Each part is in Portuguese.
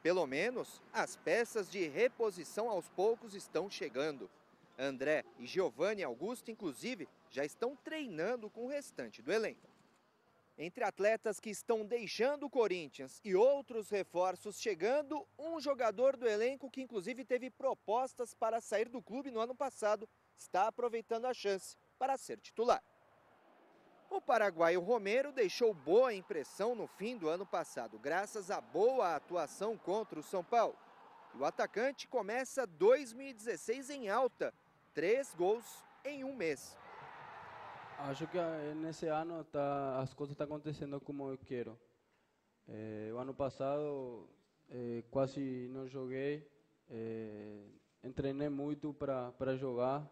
Pelo menos, as peças de reposição aos poucos estão chegando. André e Giovanni Augusto, inclusive, já estão treinando com o restante do elenco. Entre atletas que estão deixando o Corinthians e outros reforços chegando, um jogador do elenco que inclusive teve propostas para sair do clube no ano passado, está aproveitando a chance para ser titular. O paraguaio Romero deixou boa impressão no fim do ano passado, graças à boa atuação contra o São Paulo. E o atacante começa 2016 em alta, 3 gols em um mês. Acho que nesse ano as coisas estão acontecendo como eu quero. O ano passado quase não joguei, treinei muito para jogar,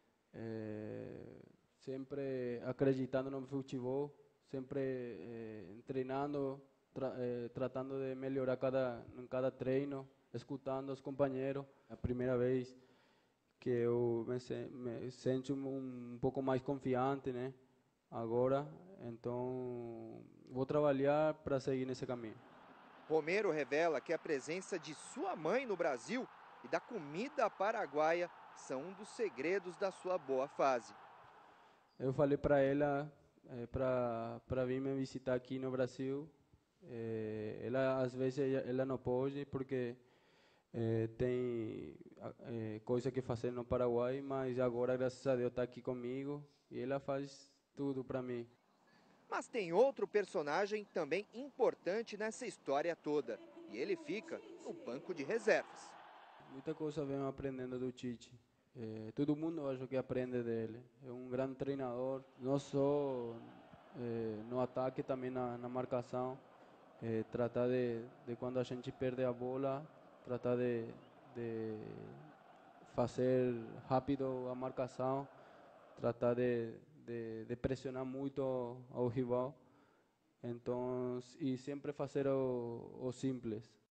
sempre acreditando no futebol, sempre treinando, tratando de melhorar em cada treino, escutando os companheiros. A primeira vez que eu me sinto pouco mais confiante, né? Agora, então vou trabalhar para seguir nesse caminho. Romero revela que a presença de sua mãe no Brasil e da comida paraguaia são um dos segredos da sua boa fase. Eu falei para ela para vir me visitar aqui no Brasil. Ela às vezes ela não pode porque tem coisa que fazer no Paraguai, mas agora, graças a Deus, está aqui comigo e ela faz tudo para mim. Mas tem outro personagem também importante nessa história toda, e ele fica no banco de reservas. Muita coisa venho aprendendo do Tite. Todo mundo acho que aprende dele. É um grande treinador, não só no ataque, também na marcação. Tratar de quando a gente perde a bola, tratar de fazer rápido a marcação, tratar de pressionar muito ao rival. Então, e sempre fazer o simples.